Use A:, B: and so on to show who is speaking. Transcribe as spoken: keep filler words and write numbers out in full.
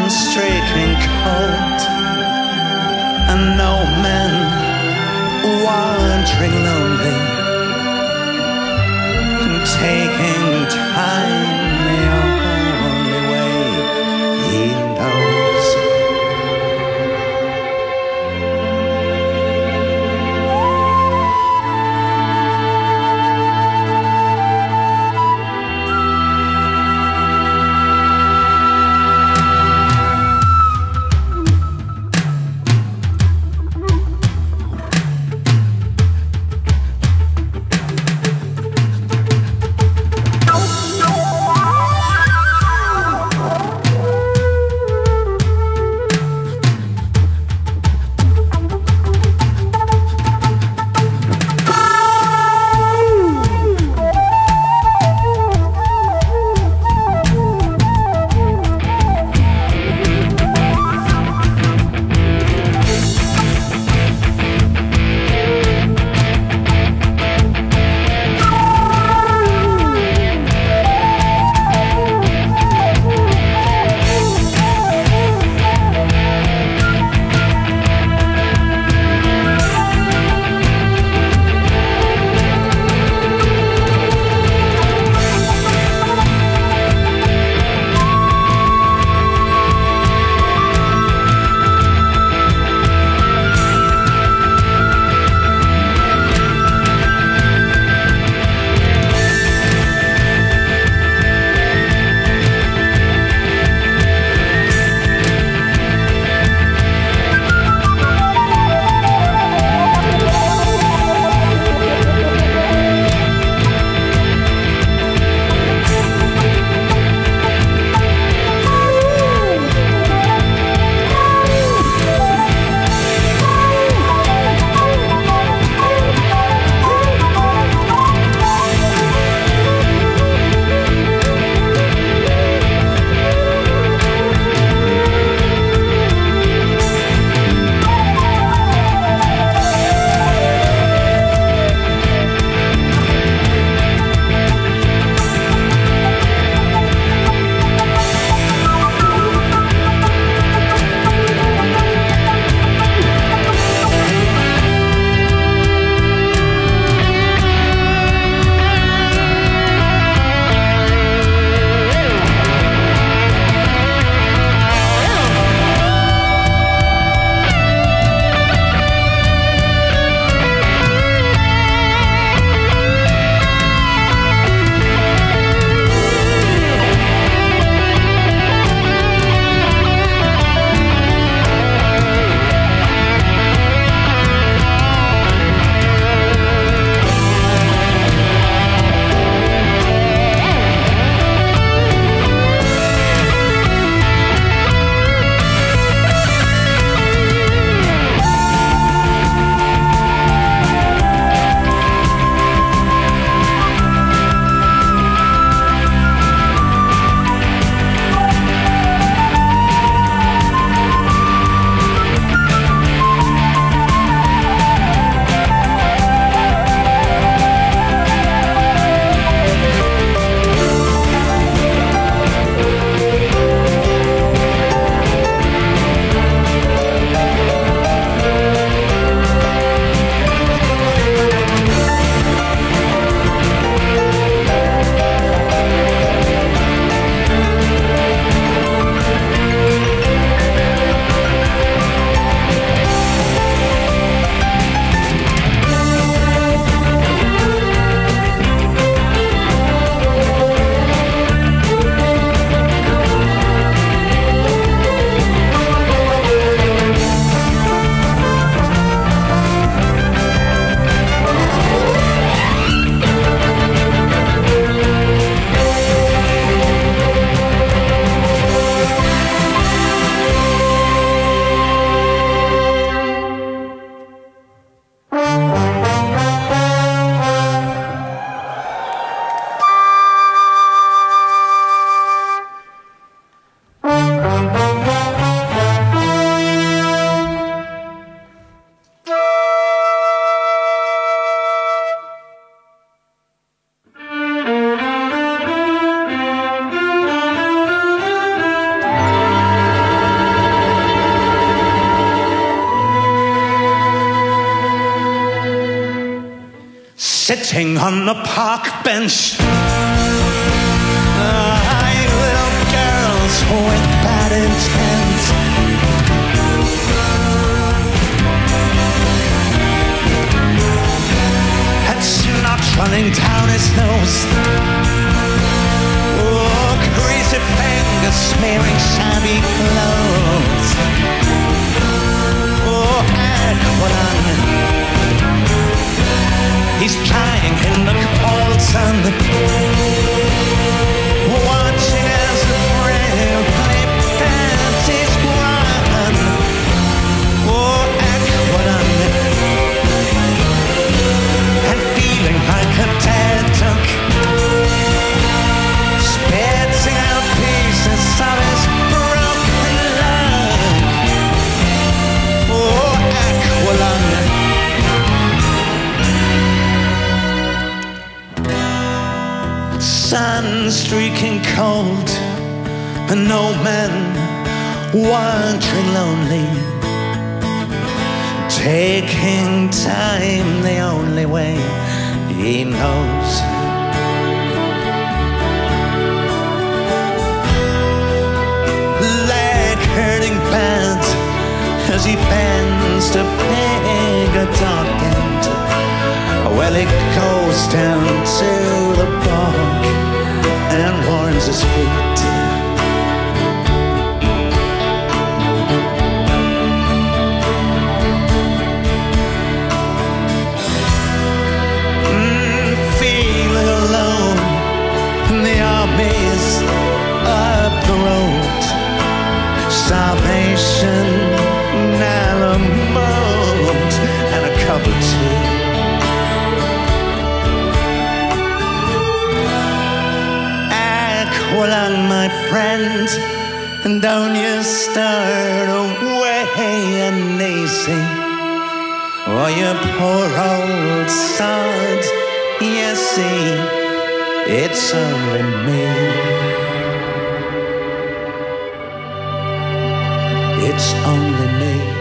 A: streaking cold, and no men wandering lonely, and taking time the only way he knows. sitting on the park bench. Ah, little girls with bad intent. And snot running down his nose. Oh, greasy fingers smearing shabby clothes. Oh, Aqualung, he's lying in the cold sun, watching as the frail pipe dances run. Oh, Aqualung, and feeling like a dead duck, spitting out pieces of his broken love. Oh, Aqualung, sun streaking cold, an old man wandering lonely, taking time the only way he knows. Leg hurting bad as he bends to peg a dark end. Well, he goes down to the bog and warms his feet. Mm, feeling alone in the armies up the road. Salvation, Alamode, and a cup of tea. Aqualung, my friend, and don't you start away uneasy. Oh, you poor old sod, you see, it's only me. It's only me.